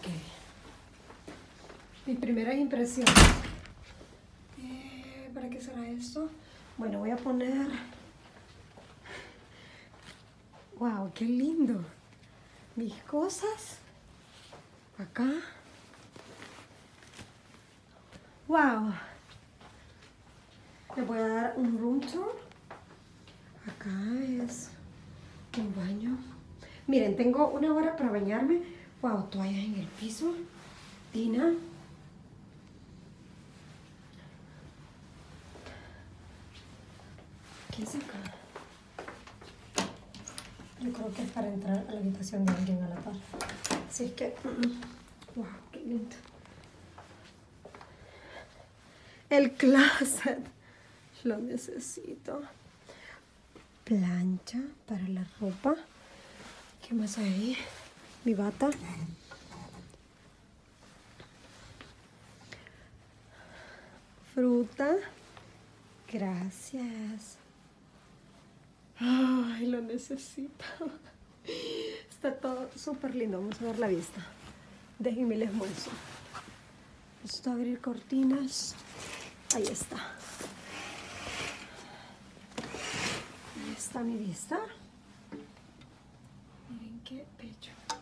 Ok. Mis primeras impresiones. ¿Para qué será esto? Bueno, voy a poner... ¡Wow! ¡Qué lindo! Mis cosas. Acá. ¡Wow! Le voy a dar un room tour. Acá es un baño. Miren, tengo una hora para bañarme. ¡Wow! Toallas en el piso. Tina. ¿Qué es acá? Yo creo que es para entrar a la habitación de alguien a la par. Así es que... ¡Wow! ¡Qué lindo! El closet. Lo necesito. Plancha para la ropa. ¿Qué más hay ahí? Mi bata. Fruta. Gracias. Ay, lo necesito. Está todo súper lindo. Vamos a ver la vista. Déjenme les muestro. Esto abrir cortinas. Ahí está. Ahí está mi vista. Miren qué bello.